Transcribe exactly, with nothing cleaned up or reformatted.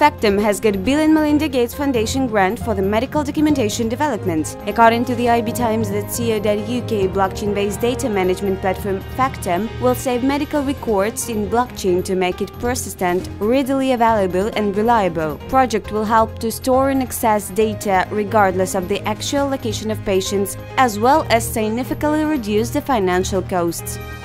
Factom has got Bill and Melinda Gates Foundation grant for the medical documentation development. According to the I B Times dot co dot U K, blockchain-based data management platform Factom will save medical records in blockchain to make it persistent, readily available and reliable. Project will help to store and access data regardless of the actual location of patients, as well as significantly reduce the financial costs.